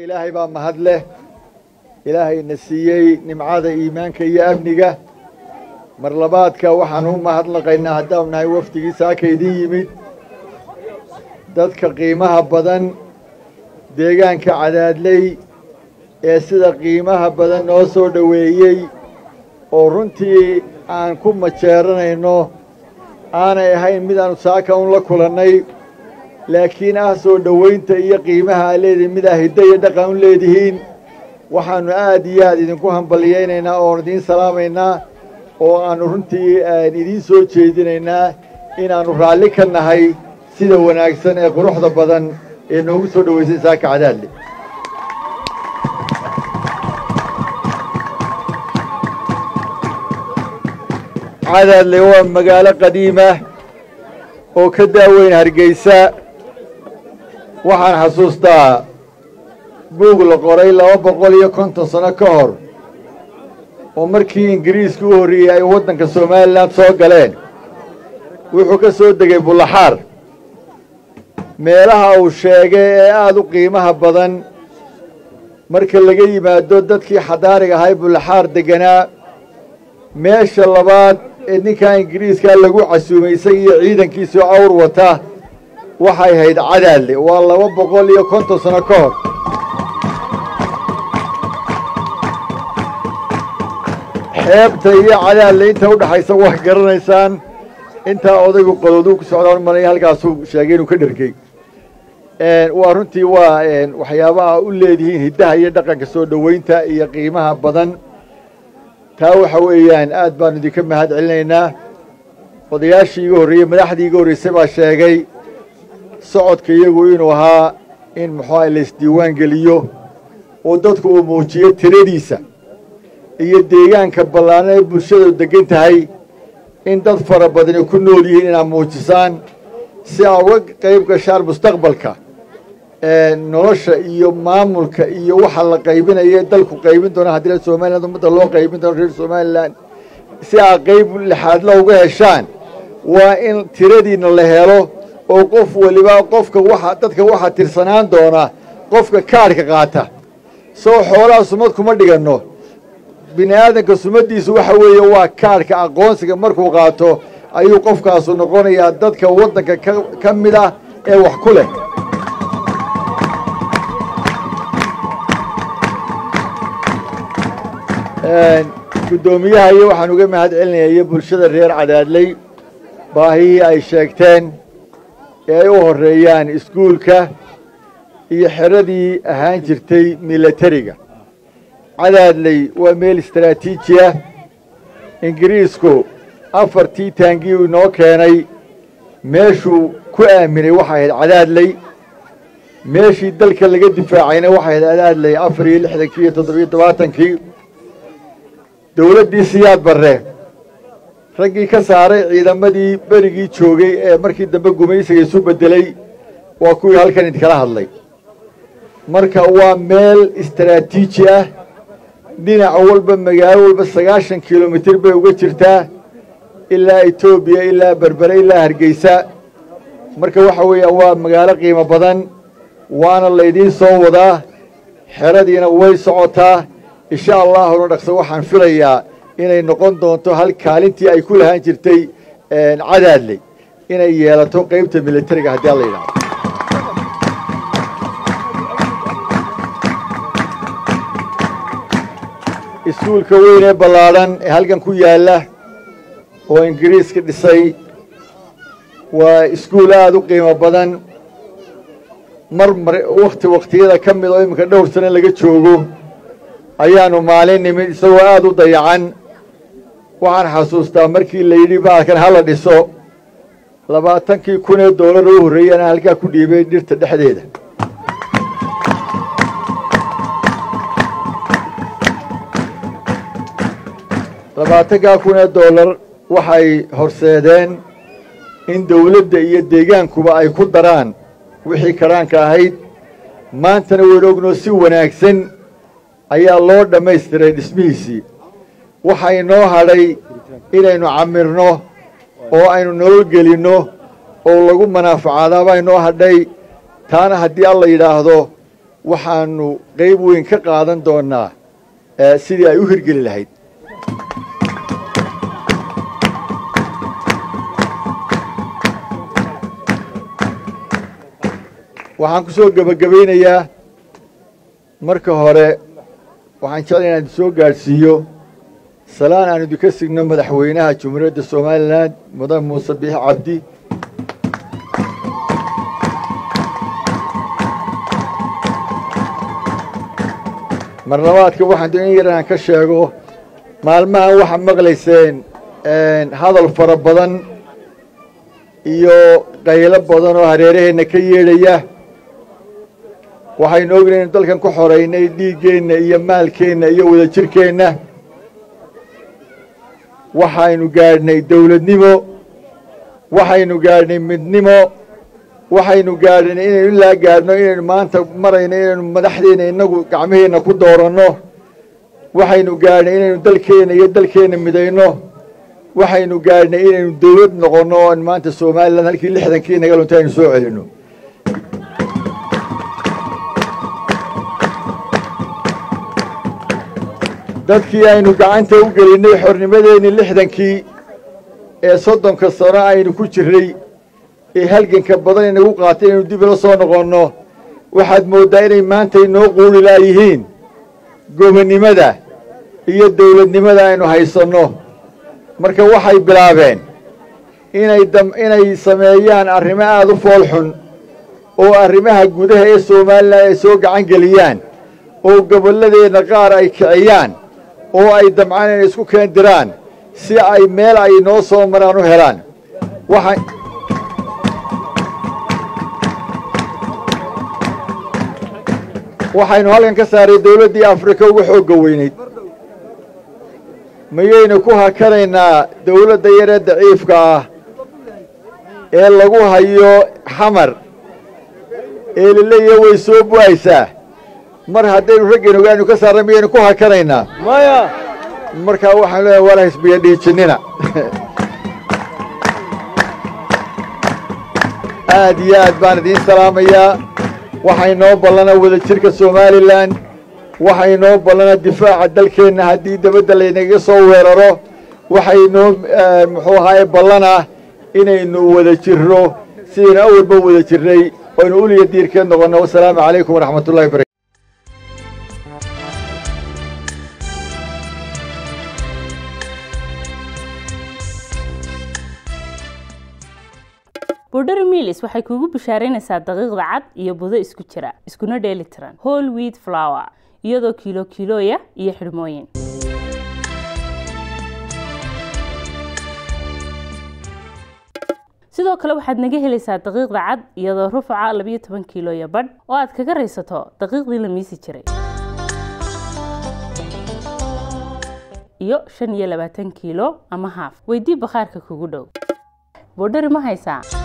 إلهي بقى مهدله إلهي نسيي نمعاد إيمانك يا أبنك مرلباتك وحنهم مهدلق إن هدامنا وفتي ساكيدي يمد dadka qiimaha badan deegaanka Cadaadley ee sida qiimaha badan noo soo dhaweeyay oo runtii aan ku majeeranayno aanay ahayn mid aanu saaka la kulannay laakiin soo dhaweynta iyo qiimaha leedahay mid hiddayo dhaqan u leedihiin waxaanu aad iyo aad idinku hambaliyaynaynaa oo idin salaamaynaa oo aanu runtii idin soo jeedinaynaa inaanu raalli ka nahay sida wanaagsan ee quruxda badan ee noogu soo dhaweysay saaka Cadaadley Cadaadley waa magaalo qadiima oo ka daaweyn Hargeysa waxaan xasuustaa buug la qoray 250 sano ka hor oo markii Ingiriisku u horreeyay ay waddanka Soomaaliland soo galeen wuxuu ka soo degay Bulaxaar meelaha uu sheegay ee aad u qiimaha badan marka laga yimaado dadkii xadaariga ahay Bulaxaar deganaa meesha labaad ee ninka Ingiriiska lagu casuumaysay iyo ciidankiisa awr wata waxay ahayd Cadaadley waa 250 sano ka hor xeebta iyo Cadaadley inta u dhaxaysa wax garanaysaan inta odaygu qodoodu ku socdaan maray halkaas uu sheegay inuu ka dhargay waa runtii waa waxyaabaha u leedihiin hiddaha iyo dhaqanka soo dhaweynta iyo qiimaha badan taa waxa weeyaan aad baan idinka mahad celinaynaa odayaashii ugu horreeyay madaxdii ugu horreysay baa sheegay socodka iyagu inuu ahaa in muxuu la isdiiwaan geliyo oo dadku uu muujiyo tiradiisa iyo deegaanka ballaaran ee bulshadu degan tahay in dad fara badan ku nool yihiin inaad muujisaan si aad uga qayb gashaan mustaqbalka nolosha iyo maamulka iyo waxa la qaybinayo dalku qaybin doona haddii Soomaaliland umada loo qaybin doono reer Soomaaliland si aad qayb lixaad la uga heshaan waa in tiradiina la helo oo qof waliba qofka waxa dadka waxa tirsanaan doona qofka kaarka qaata soo xoolaha sumad kuma dhigano bini'aadanka sumadiisu waxa weeye waa kaarka aqoonsiga markuu qaato ayuu qofkaas noqonayaa dadka waddanka ka mid ah ee wax ku leh gudoomiyaha iyo waxaan uga mahad celinayaa bulshada reer Cadaadley baahii ay sheegteen ee ay u horeeyaan iskuulka iyo xeradii ahaan jirtay militariga Cadaadley waa meel istaraatiiji ah Ingiriisku afartii taangi uu noo keenay meeshuu ku aaminay waxay ahayd Cadaadley meeshii dalka laga difaacayna waxay ahayd Cadaadley 4 iyo 7 dawladdii Siyaad Barre raggii ka saaray ciidamadii berigii joogay ee markii dambe gumaysiga isu bedelay waa kuwii halkan idinkala hadlay marka waa meel istaraatiiji ah dhinac walba magaalo walba 90 kilomitir bay uga jirtaa ilaa Itoobiya ilaa Berbera ilaa Hargeysa marka waxa weeye waa magaalo qiimo badan waana la idin soo wadaa xeradiina way socotaa insha Allah oo dhaqso waxaan filayaa inay noqon doonto hal kaalintii ay ku lahaan jirtay Cadaadley inay yeelato qaybta militariga haddii la yiraahdo iskuulka weyn ee ballaaran ee halkan ku yaala oo Ingiriiska dhisay waa iskuul aad u qiimo badan waqtiyada ka mid oo imika dhowr sano laga joogo ayaanu maalin nimid isagoo aad u dayacan waxaan xasuustaa markii la yidhi baalkan hala dhiso 20,000 dollar oo horreeyay halkaa ku dhiibay dhirta dhexdeeda $20,000 waxay horseedeen in dawladda iyo deegaankuba ay ku daraan wixii karaanka ahayd maantana waynu ogno si wanaagsan ayaa loo dhammaystiray dhismihiisii waxay noo hadhay inaynu camirno oo aynu nolol gelinno oo lagu manaafacadaa baa inoo hadhay taana haddii alla yidhaahdo waxaanu qayb weyn ka qaadan doonaa sidii ay u hirgeli lahayd waxaan ku soo gabagabeynayaa marka hore waxaan jeclahay inaan soo gaadhsiiyo salaan aan idinka signo madaxweynaha Jamhuuriyadda Soomaaliland Mudan Muuse Biixi Cabdi mar labaadka waxaan doonayay inaan ka sheego maalmahan waxa maqlayseen hadal fara badan iyo qaylo badan oo hareeraheena ka yeedhaya waxaynu ognahay in dalkan ku xoreynay dhiigeenna iyo maalkeenna iyo wadajirkeenna waxaynu gaadhnay dawladnimo waxaynu gaadhnay midnimo waxaynu gaadhnay inaynu ilaa gaadhno inaynu maanta marayno inaynu madaxdeena inagu gacmaheenna ku dooranno waxaynu gaadhnay inaynu dalkeenna iyo dalkeenna midayno waxaynu gaadhnay inaynu dawlad noqonno oo maanta Soomaaliland halkii 60kii naga lunta aynu soo celinno dadkii aynu gacanta u gelinay xornimadeennii 60kii ee 30 sano aynu ku jirray ee halganka badan inagu qaatay inaynu dib ula soo noqonno waxaad mooddaa inay maanta inoo quuri laayihiin gobonnimada iyo dawladnimada aynu haysanno marka waxay bilaabeen inay sameeyaan arrimo aad u fool xun oo arrimaha gudaha ee Soomaaliland ay soo gacan geliyaan oo gobolladeena qaar ay kiciyaan oo ay damcaan inay isku keendiraan si ay meel ay noo soo maraan u helaan waxaynu halkan ka saaray dawladdii Afrika ugu xoogga weynayd mayaynu ku hakanaynaa dawladda yaree daciifka ah ee lagu hayo xamar ee laleeyahay way soo bu'aysaa mar haddaynu raggeena ogaanu ka saarnay miyaynu ku hakanaynaa maya markaa waxaan leeyahay wala hisbiya dhiijinina aad iyo aad baan idiin salaamayaa waxay noo ballana wadajirka Somaliland waxay noo ballana difaaca dalkeenna haddii dabadda laynaga soo weeraro waxay noo muxuu ahaay ballana inaynu wada jirro sidaynu awalba wada jirnay aynu uliya diirkeed noqonno wasalaamu calaykum waraxmatullahi wabarakatuh Border Mills waxay kuugu bishaaraynaysaa daqiiqda cad iyo budo isku jira iskuna dheeli tiran whole wheat flour iyadoo kiilooya iyo xidhmooyin sidoo kale waxaad naga helaysaa daqiiqda cad iyadoo rufaca 12 kiilooya badh oo aad kaga raysato daqiiqdii la miisi jiray iyo 25 kiilo ama half weydii bakhaarka kugu dhow Border ma haysaa